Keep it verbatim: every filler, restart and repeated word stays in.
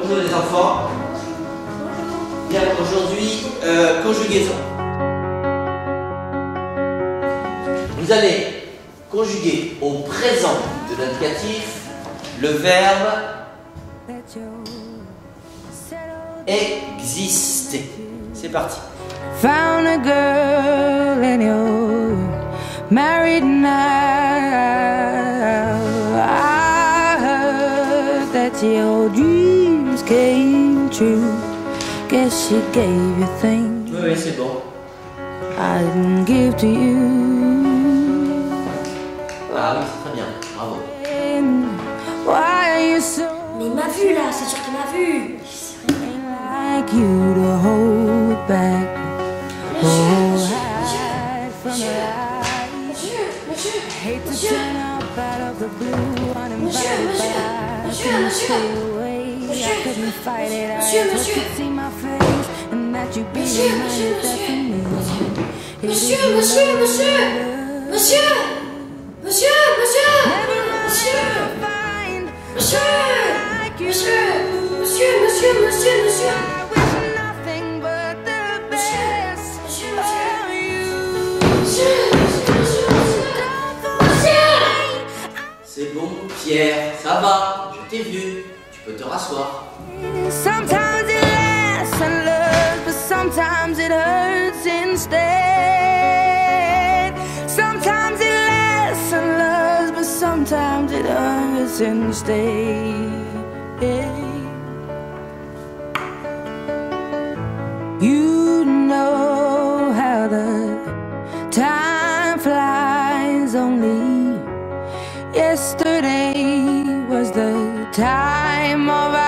Bonjour les enfants. Bien, aujourd'hui, euh, conjugaison. Vous allez conjuguer au présent de l'indicatif le verbe exister. C'est parti. Found a girl and you're married now. I heard that your dreams came true. Guess she gave you things Oui, oui, c'est bon. I didn't give to you. Ah oui, c'est très bien. Bravo. Why are you so Mais il m'a vu là, c'est sûr qu'il m'a vu. like you to hold back? Monsieur, Oh, monsieur, hide monsieur, from monsieur, the light. monsieur, Hate to monsieur, turn up out of the blue, uninvited, Monsieur, monsieur, but I monsieur, couldn't monsieur, stay away. monsieur, I couldn't fight it. I monsieur, just monsieur, could see my face, and that you'd be Monsieur, reminded that for me. It monsieur, is monsieur, love. monsieur, monsieur, monsieur, monsieur, Never mind, monsieur, I'll find monsieur, like you. monsieur, monsieur, monsieur, monsieur, monsieur. I wish nothing but the best Monsieur, monsieur. for you. Monsieur, monsieur, monsieur, monsieur. C'est bon, Pierre, ça va. Je t'ai vu. Tu peux te rasseoir. Sometimes it lasts and loves, but sometimes it hurts instead. Sometimes it lasts and loves, but sometimes it hurts instead. You know how the time flies. Only yesterday was the time of